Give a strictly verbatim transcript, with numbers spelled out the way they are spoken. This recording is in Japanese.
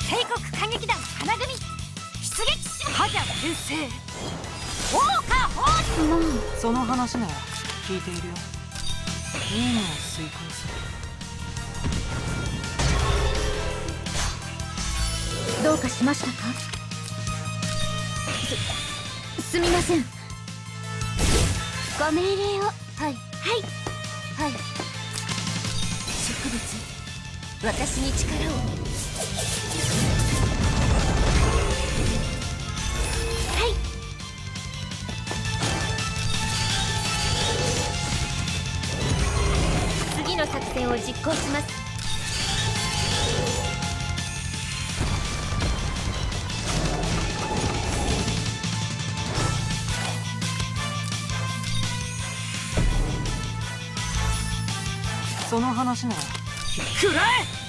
帝国歌劇団花組出撃し覇者転生桜花宝珠。 もうその話なら聞いているよ。任務を遂行する。 どうかしましたか？す、すみません。ご命令を。はいはいはい。植物、私に力を。はい。次の作戦を実行します。 その話なら食らえ。